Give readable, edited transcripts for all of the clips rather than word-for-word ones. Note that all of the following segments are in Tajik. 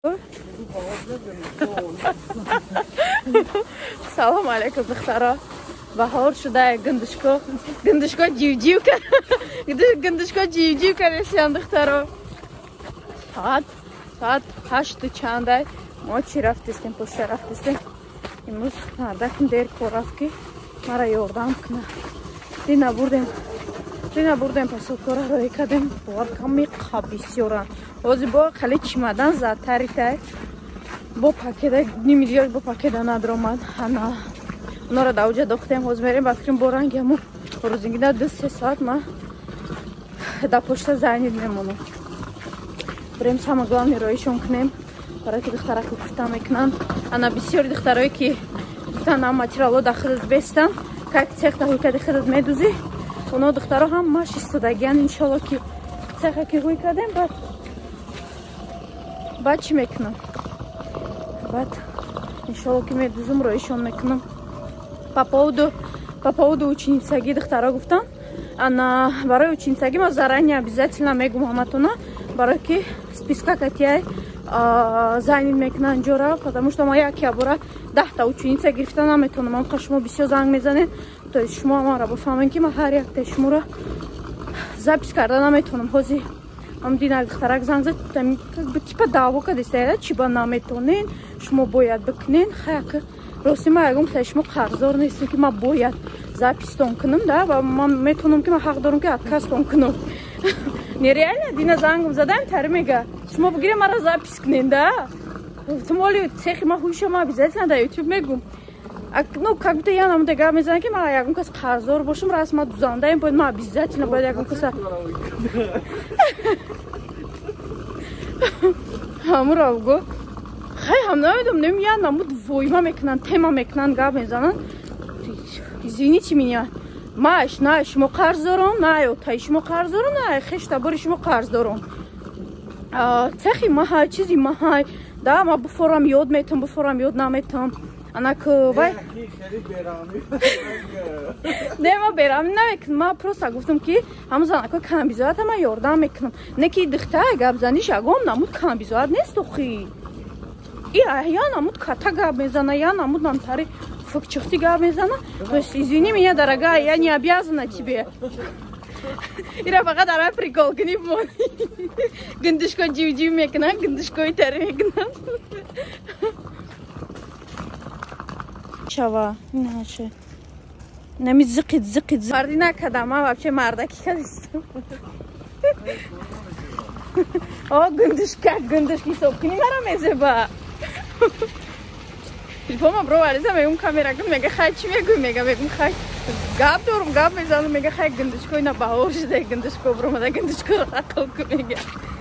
Салом алейкум, духтара. Бахор шуда гандышко дживка. Гандышко дживка ресян духтара. Saat 8 чандай. Мо чи рафтистем, пошта рафтистем. Имрӯз мардакм дер кор рафт ки мара ёрдам кунад. Дина бурдем посылкаро екадем. Ками бисёранд. Ҳозир бо хали чемодан заттаритай. Бо пакета 2 миллион бо пакета надромад. Ана онора давҷа дохтем. Ҳозир мерем ба фикрам бо рангаму рӯзингида 2-3 соат ма да пошта занид мемонам. Берем самое главное роишон кунем. Барои ки духтараки куфта мекунанд. Ана бисёри духтарои ки гуфтанд ам материалҳо да худат бестанд. Как цехта ҳуйкади худат медӯзӣ. Оно духтаро ҳам маш истодагиян иншалло ки цеха ки ҳуй кардем баъд чӣ мекунам? Баъд иншалло ки медӯзам роишон мекунам. По поводу ученицаги духтаро гуфтам. Ана барои ученицаги ма заранее обязательно мегум ҳаматона. Барои ки списка катияй занид мекунанд ҷора, потому что ма як бора 10 та ученица гирифта наметонам. Амқа шумо бисёр занг мезанед, то есть шумо мара бафаҳмед ки ма ҳар якта шуморо запис карда наметонам. Ҳозир ам дина духтарак занг зад, типа даъво кардистаед, чӣ ба наметонен, шумо бояд бикунен. Хаяк рости ма ягон кита шумо қарздор нестем ки ма бояд запистон кунам, да, ва ман метонам ки ма ҳақ дорам ки откастон кунам. Нереально дина зангам задаем тари мега шумо бигире мара запис кунен, да. Эҳтимоли цехи ма ҳуйшам обязательно да ютуб мегум. Ну, как будто я нам дега мезанам ки ма ягон кас қарздор бошам, раз ма дузандаем бояд ма обязательно бояд ягон каса ҳамуро гу хай ҳам намедонам немия намуд войма мекунанд, тема мекунанд, гап мезананд. Извините меня. Маш, на шумо қарз дорам, на ётай шумо қарз дорам, на хешта бори шумо қарз дорам. Цехи маҳай, чизи маҳай, да, ма буфорам ёд метам, буфорам ёд наметам. Анак вай не ма берам намекунам. Ма просто гуфтам ки ҳамун занакҳои камбизоята ма ёрдам мекунам. Не ки духтаи гап заниш ягон намуд камбизоят нест охи. Я намуд ката гап мезана, я намуд намтари фукчихти гап мезана. То есть извини меня, дорогая, я не обязана тебе. Ира фақат ара прикол кунӣ бо гиндишко ҷивҷив мекунам, гиндишкои тари мекунам. Шава наша нами зиқит марди накардам. Ман вообще мардаки кардистам. О гиндишка ҳисоб кунӣ мара мезеба. Телефонма бро ариза мегум камеракун мега хай чӣ мегӯй? Мегум хай гап дорум, гап мезанам. Мега хай гиндишко ина баҳор шуда гиндишко бромада гиндишкоро қатл кун мега.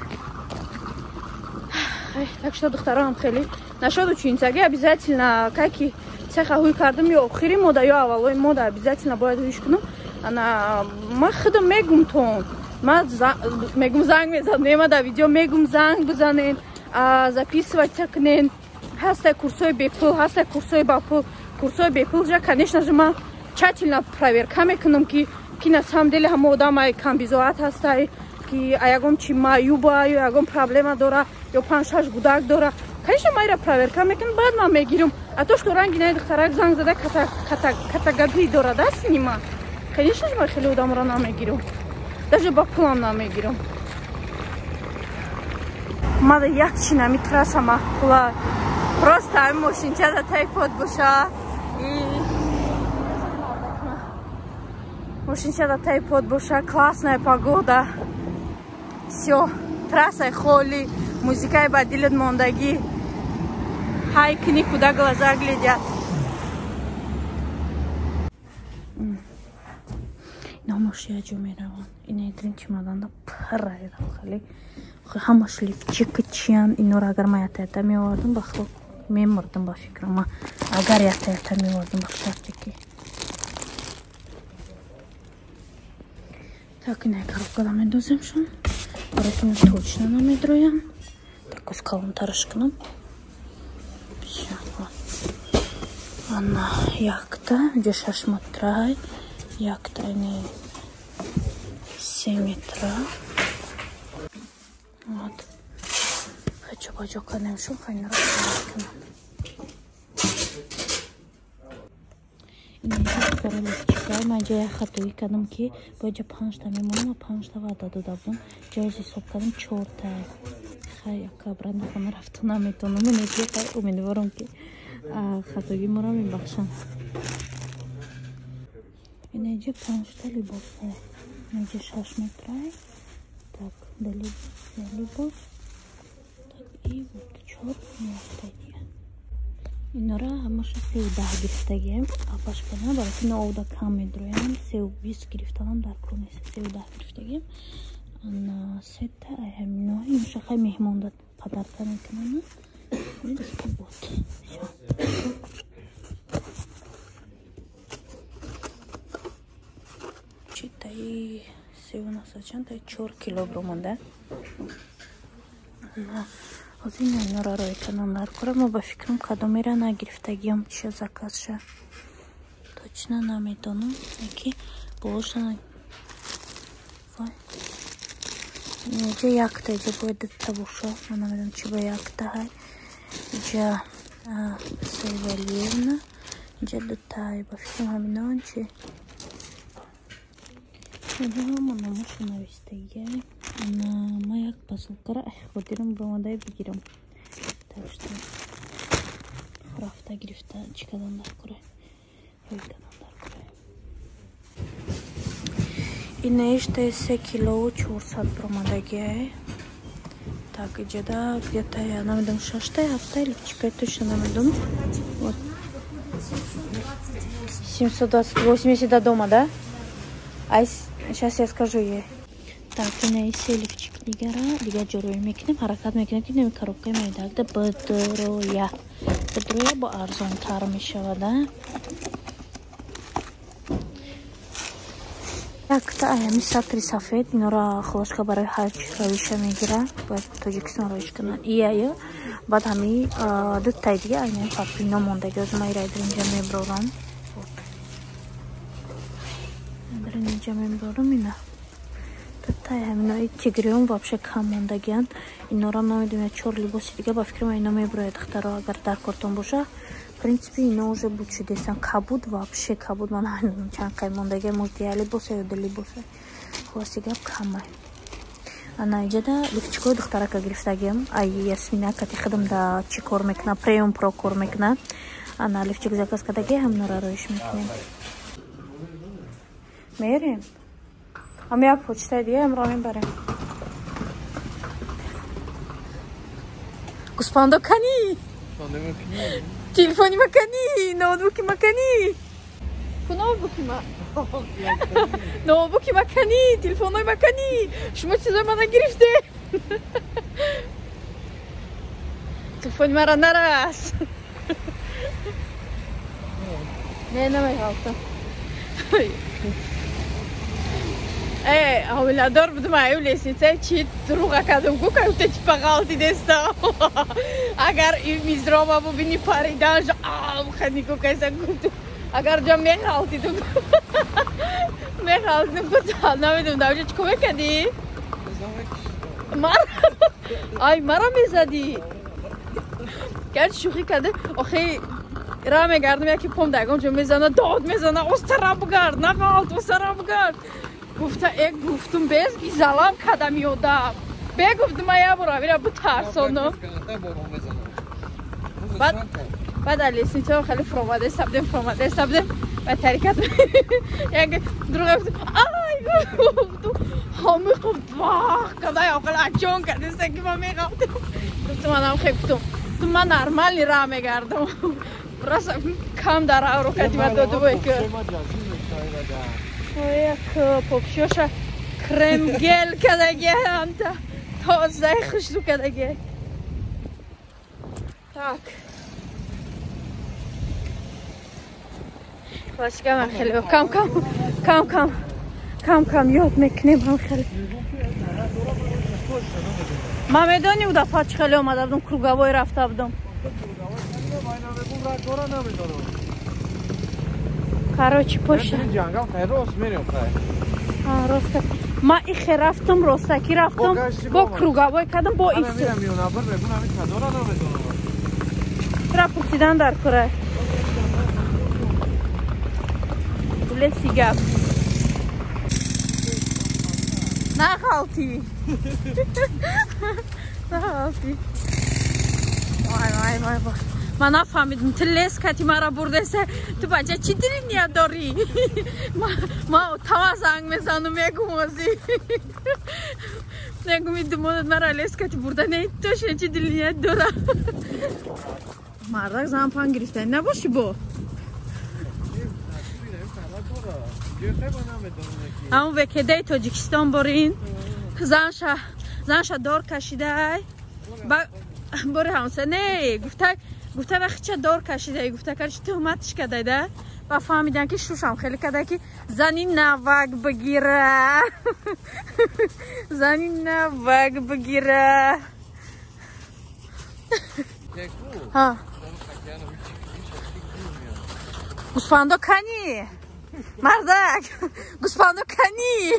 Так что духтарам хеле нашод ученицаги обязательно каки цеха ҳуй кардам ё охири мода ё аввалои мода обязательно бояд ҳуйш кунам. Ана ма худам мегум тон ма мегум занг мезанам, нема да видео мегум занг бизанен, записывайся кунен. Ҳастай курсои бепул, ҳастай курсои ба пул. Курсои бепул ҷа конечно же ма тщательно проверка мекунам ки на самом деле ҳама одамай камбизоат ҳастай ки ягон чи маюба ё ягон проблема дора ё 5-6 гудак дора. Конечно ма ира проверка мекунам, баъд ман мегирам. А то что ранги наи духтарак занг зада катагории дорад аст нима. Конечно же ма хеле одамро намегирам, даже ба пулам намегирам. ма да як чи намитрасам ахпула. Просто ҳамин мошинчада тайпот боша и мошинчада тайпот боша, классная погода. Всё, трасса холи, музикаи ба дилат мондагӣ. Хайкини куда глаза глядят. Намош я ҷо мераванд. Ина итрин чемоданда парайрам хали. Ҳамаш лифчика чиянд. Инора агар ма ята меовардам ба хлоп мемурдам ба фикрам. Ма агар ята меовардам ба шарте ки так ина коробкада медозем шон. Барои ки ман точно намедроям. Так оз калонтараш кунам. Ана якта ҷо 6 метра, якта ини 3 метра. Вот. Хочу باجا کنیم شون خیلی را کنم این اینجا برای لیفچیکای من جای خطوی کردم که باجا 5 تا میمونم و 5 تا وعده داده بودم جای حساب کردم 4 تا خیلی کابران خونه رفته نمیتونم من خیلی امیدوارم که خطوی مرا میبخشن این اینجا 5 تا لباسه اینجا 6 متره так дали либо так и вот 4 метрие инора ҳамаша 13 гирифтагием апашкана бароки наода кам медроям 20 гирифтагам дар кор нест 13 гирифтагием ана сета айҳамино имша хай меҳмонда падарка мекунам вот всё читай سیون چند تا 4 کیلوگرم ده از این اینا را روی کنم در کره ما با فکرم کدومی را نگرفتگیم چه زکاس شه точно نمیدونم یکی باشن اینجا یک تا اینجا باید تا باشه من نمیدونم چی با یک تا های اینجا سیولیونا اینجا دو تا های با فکرم همینان چی من نموش نویستگی ما یک посылкара خودیرم با مادای بگیرم تاشتم رفته گرفته چیکادن در کره روی کدن در کره این ایشته 3 کیلو و 400 برامدگی так иджада где-то я намедом 6 7 или чекай точно намедом вот 780 до дома, да? Сейчас я скажу ей. Так, ина исе лифчик дига ҷороӣ мекунем, ҳаракат мекунем ки нами коробка меояд. Бидроя бо арзонтар мешавад. Якта аями сатри сафед инора хулоска барои ҳаҷ равиша мегира. Бояд Тоҷикистон равиш кунад. Ия баъд ҳами дуттай дига айнани папино мондаги аз майрайдир инҷа меброрам. اینجا میبرم اینا تای همینایی تیگریون вообще کم موندگیان اینا رو نمیدونم 4 لباسی دیگه با فکر من اینا میبره دخترها اگر در کارتون باشه в принципе اینا уже بود شدیستن کبود вообще کبود من نمیدونم چند قیم موندگی مجدی لباسه یا دل لباسه خلاصی گپ کمه انا اینجا دا لیفچکوی دختره که گرفتگیم ای یاسمینا کتی خدم دا چی کار میکنه پریوم پرو کار میکنه انا لیفچک زکاز کدگی هم نورا رویش میکنیم میریم هم یک پوچته دیگه امرا میبریم گوسپاندو کنی تلفونی مکنی نوتبوکی مکنی نوتبوکی نوتبوکی مکنی تلفونی مکنی شما چیزای من گرفته تلفونی مرا نرس نه نمیخوام حامله‌دار بودم ایو لیسنسه چی دروغ کردم گفتم تو چی پغالتی دستا اگر این میزرام ببینی پریدن خیلی کوکایسا گفتم اگر جا میخالتی تو میخالتم گفتم نمیدونم داوجه چیکار میکردی مرا میزدی گرد شوخی کرده آخه را میگردم یکی پام دگم جو میزنه داد میزنه استرا بگرد نخالت استرا بگرد گفتم بزگی زلم کدم یادم بگفتم ایا برو بیره بترسانم بعد لیسنسه خیلی فرامده سبدم و تریکت یک دروغ گفتم آی گفتم همی خب واق کدای آقل اچون کرده سکی ما میگفتم گفتم منم خیلی گفتم تو من نرمالی را میگردم راست کم در حرکتی من داده باید که یک پاپشوش کرم گل کدگی هم تازه خوشلو کدگی tak باشگاه من خیلی کم یاد میکنیم هم خیلی من میدونی او دفعه چه خیلی اومده بودم کروگاوی رفته بودم короче پشت راست ما ایخ رفتم راستکی رفتم با کروگاوای کردم با ایخ را پرسیدن در کره لسی گپ نه غلطی نه غلطی وای من نفهمیدم تو لیس کتی مرا بردسته تو بچه چی دلی نیت داری ما توا زنگ میزنم میگم ازی میگم میدونم مرا لیس کتی برده نه توش چی دلی نیت داره مردک زن پان گرفته نباشی با همون وکیده تاجیکستان برین زنش دار کشیده باره همسه نه گفته وقتی چه دار کشیده گفته که چه تهمتش کرده و فهمیدن که شوشم خیلی کرده که زنی نوک بگیره زنی نوک بگیره ها گوسفندو کنی مردک گوسفندو کنی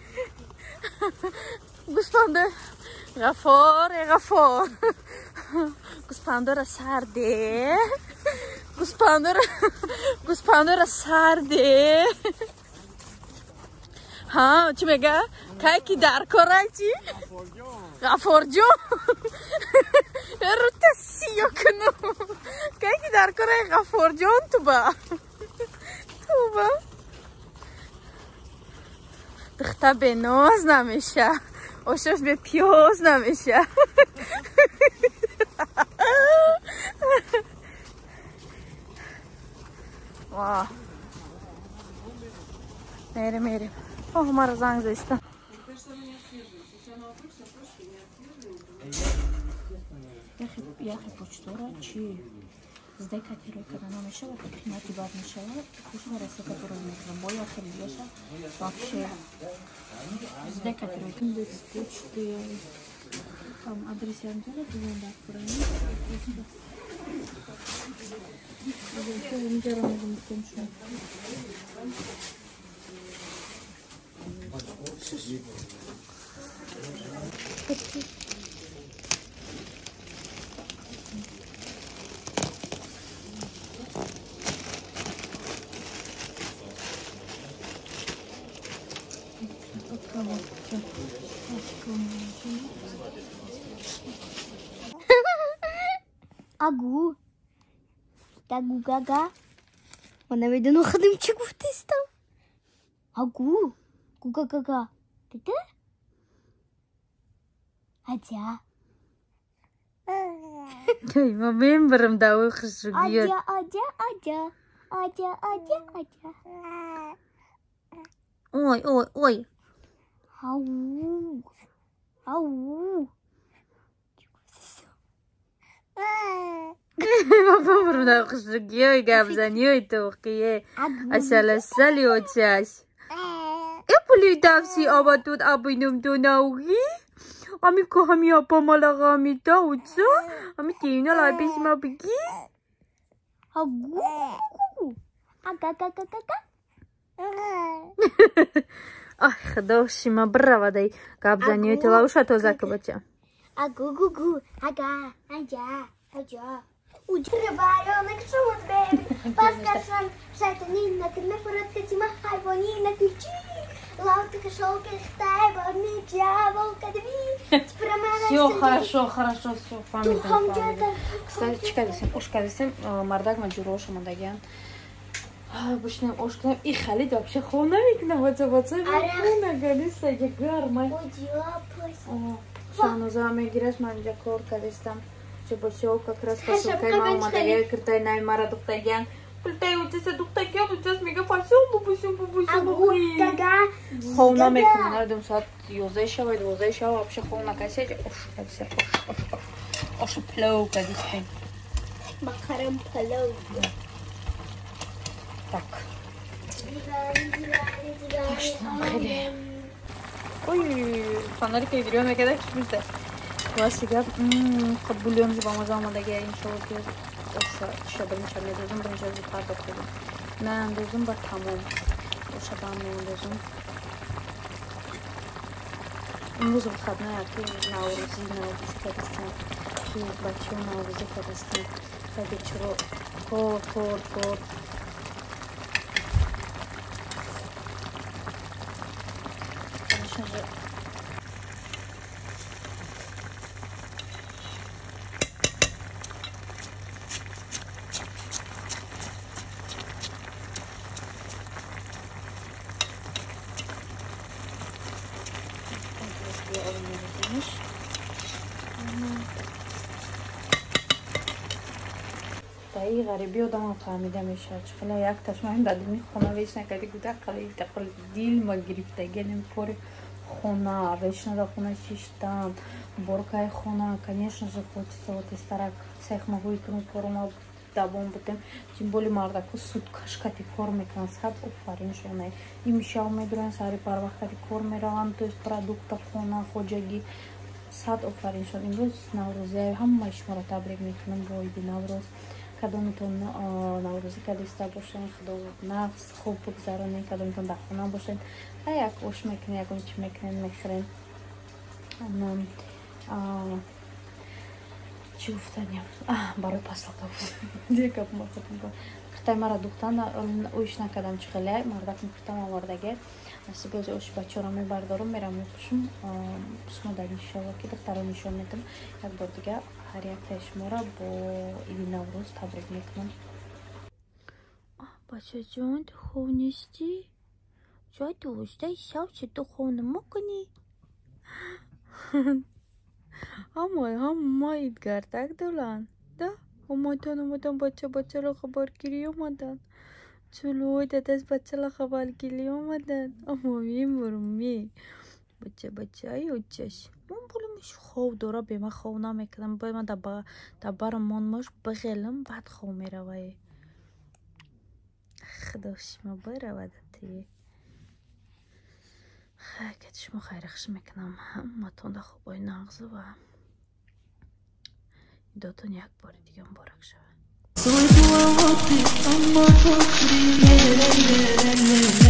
گوسفندو غفار گوسفندو را سرده گوسفندو را سرده ها چی میگه که کی در کاره چی غفار جون رو تسیو کنو که کی در کاره غفار جون تو با دختر به ناز نمیشه آشش به پیاز نمیشه واه میریم اوه مرا زنگ زدن یخی پوچتورا چی زده کتیروی کدن نمیشه و قیمتی باد میشه خوش مرسه کتیروی میکنم با یخی لیشه вообще زده کتیروی کن دیگه پوچتی هم آدرس یادم داره دیگه باید برای آدرس اینجا رو میگم شما Агу. Гагу гага. Вона вийде на ходимчик втис там. Агу. Гуга гага. Ти? Адя. Ой, мамин барам давай хшугият. Адя. Ой. Ау. Мама барам давай хшугият габзаният توقیه. Асаласали очаш. Эполи давси абатут абинум донауги. Ами ко хами апа малага мита учо. Ами тина лайбис ма бги. Агу. Ага. Ай, хадоши ма брава дай габзаният лауша тозак бача. Агу. Ага. Адя. Уджра байонок шумот бэби. Паскашан шайтанин на кне породка тима хайвани на ключи. Лаутка шолка хтай барни джавол кадви. Всё хорошо, всё памятаю. Кстати, чекай, ушка десем, мардак маджуроша мандагян. Обычно ушка и халид вообще хона викна вот. Хона гадиста гармай. Шано заме гираш манджа кор кадистам. Все как раз посылкой мама дає критай наймара дуктагян. Критай утеса дуктагян утес мега фасил бабусю. Гага. Ховна мекун нардым саат 11 шавайд 12 шава вообще ховна касеҷ ош плов кадистем. Макарам плов. Так. Хеле. Ой, фонарик зелёный когда чувствуешь? Классика. Бульон же вам замадаги иншаллах я оша шабринча медузум бринжа зипар доходим. На андузум ба тамом. Оша бам медузум. امروز خدمه که نوروزی کردستم که بچه ها نوروزی کردستم خیلی چرا خورد این غریبی آدم فهمیده میشه چقدر یک تشمه بدونی خونه ویش نکردی گوده قلیل دیل ما گرفته گلیم کور خونه ویش نده خونه چیشتن برکای خونه کنیشن же хочется вот из старых цех могу икну корма дабом бутем тем более мардаку суткашкати кор мекан сад офарин шоне им шау медрон сари парвахтари кор мераван то есть продукта хона ходжаги сад офарин шон имрӯз наврӯзе ҳамаи шуморо табрик мекунам бо иди наврӯз кадомитон наврӯзӣ кардиста бошен худо нафс хуб бигзаронед кадомитон дар хона бошед як ош мекунед ягон чи мекунед мехӯред چی گفتنیم برای پسلکا دیگه ما خودم کرتای مرا دوختن اویش نکردم چه خیلی مردکم کرتم آوردگه نصیب از اوش بچه را میبردارم میرم میپوشم شما در این شوا که دخترا نشان میدم یک بار دیگه هر یک تای شما را با ایدی نوروز تبریک میکنم بچه جان تو خوب نیستی؟ جای دوسته شب چه تو خوب نمکنی؟ همه ایدگردک دولن ده اومدن بچه را خبرگیری اومدن چلوی داد از بچه را خبرگیری اومدن اما میمرمی بچه ای اوچش من بولمش خواب داره به من خواب نمیکنم باید من دبر منماش بغیلم بعد خواب میروه خداش ما برودتی که شما خیرخش میکنم همه تونده خوبای نغزه و دوتون یک بار دیگه مبارک شود